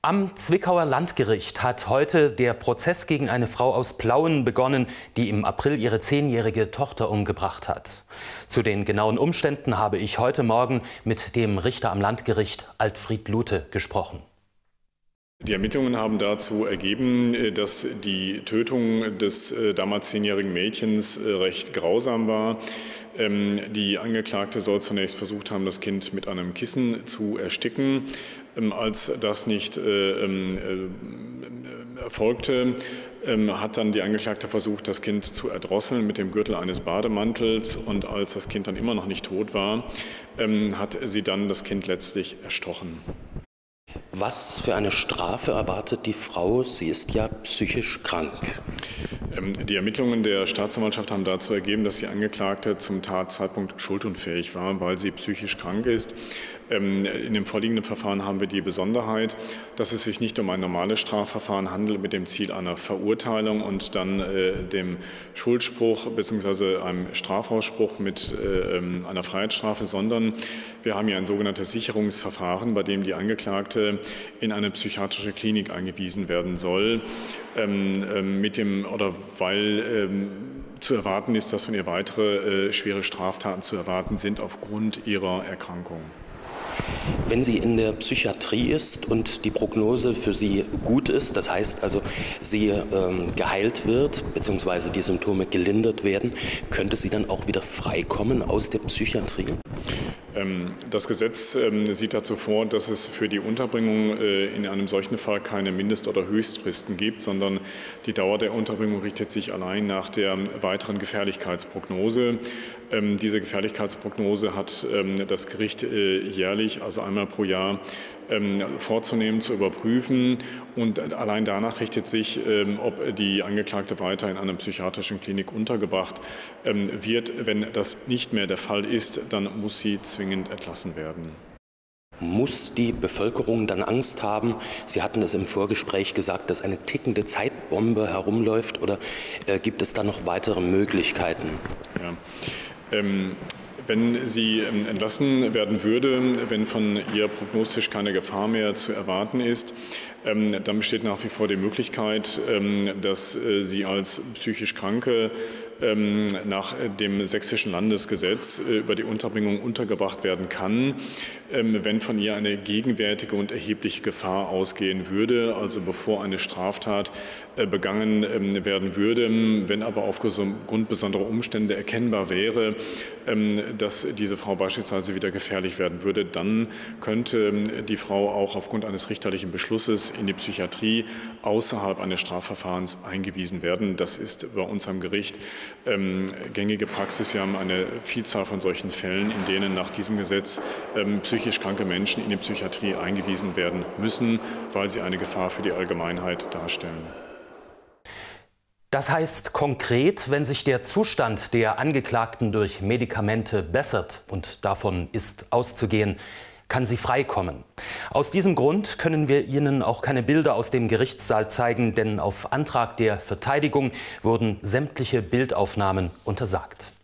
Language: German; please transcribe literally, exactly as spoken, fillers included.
Am Zwickauer Landgericht hat heute der Prozess gegen eine Frau aus Plauen begonnen, die im April ihre zehnjährige Tochter umgebracht hat. Zu den genauen Umständen habe ich heute Morgen mit dem Richter am Landgericht Altfried Lute gesprochen. Die Ermittlungen haben dazu ergeben, dass die Tötung des damals zehnjährigen Mädchens recht grausam war. Die Angeklagte soll zunächst versucht haben, das Kind mit einem Kissen zu ersticken. Als das nicht erfolgte, hat dann die Angeklagte versucht, das Kind zu erdrosseln mit dem Gürtel eines Bademantels. Und als das Kind dann immer noch nicht tot war, hat sie dann das Kind letztlich erstochen. Was für eine Strafe erwartet die Frau? Sie ist ja psychisch krank. Die Ermittlungen der Staatsanwaltschaft haben dazu ergeben, dass die Angeklagte zum Tatzeitpunkt schuldunfähig war, weil sie psychisch krank ist. In dem vorliegenden Verfahren haben wir die Besonderheit, dass es sich nicht um ein normales Strafverfahren handelt mit dem Ziel einer Verurteilung und dann dem Schuldspruch bzw. einem Strafausspruch mit einer Freiheitsstrafe, sondern wir haben hier ein sogenanntes Sicherungsverfahren, bei dem die Angeklagte in eine psychiatrische Klinik eingewiesen werden soll, mit dem oder weil ähm, zu erwarten ist, dass von ihr weitere äh, schwere Straftaten zu erwarten sind aufgrund ihrer Erkrankung. Wenn sie in der Psychiatrie ist und die Prognose für sie gut ist, das heißt also, sie ähm, geheilt wird bzw. die Symptome gelindert werden, könnte sie dann auch wieder freikommen aus der Psychiatrie? Das Gesetz sieht dazu vor, dass es für die Unterbringung in einem solchen Fall keine Mindest- oder Höchstfristen gibt, sondern die Dauer der Unterbringung richtet sich allein nach der weiteren Gefährlichkeitsprognose. Diese Gefährlichkeitsprognose hat das Gericht jährlich, also einmal pro Jahr, vorzunehmen, zu überprüfen. Und allein danach richtet sich, ob die Angeklagte weiter in einer psychiatrischen Klinik untergebracht wird. Wenn das nicht mehr der Fall ist, dann muss sie zwingend entlassen werden. Muss die Bevölkerung dann Angst haben? Sie hatten es im Vorgespräch gesagt, dass eine tickende Zeitbombe herumläuft, oder äh, gibt es da noch weitere Möglichkeiten? Ja. Ähm Wenn sie entlassen werden würde, wenn von ihr prognostisch keine Gefahr mehr zu erwarten ist, dann besteht nach wie vor die Möglichkeit, dass sie als psychisch Kranke nach dem sächsischen Landesgesetz über die Unterbringung untergebracht werden kann, wenn von ihr eine gegenwärtige und erhebliche Gefahr ausgehen würde, also bevor eine Straftat begangen werden würde. Wenn aber aufgrund besonderer Umstände erkennbar wäre, dass diese Frau beispielsweise wieder gefährlich werden würde, dann könnte die Frau auch aufgrund eines richterlichen Beschlusses in die Psychiatrie außerhalb eines Strafverfahrens eingewiesen werden. Das ist bei uns am Gericht ähm, gängige Praxis. Wir haben eine Vielzahl von solchen Fällen, in denen nach diesem Gesetz ähm, psychisch kranke Menschen in die Psychiatrie eingewiesen werden müssen, weil sie eine Gefahr für die Allgemeinheit darstellen. Das heißt konkret, wenn sich der Zustand der Angeklagten durch Medikamente bessert, und davon ist auszugehen, kann sie freikommen. Aus diesem Grund können wir Ihnen auch keine Bilder aus dem Gerichtssaal zeigen, denn auf Antrag der Verteidigung wurden sämtliche Bildaufnahmen untersagt.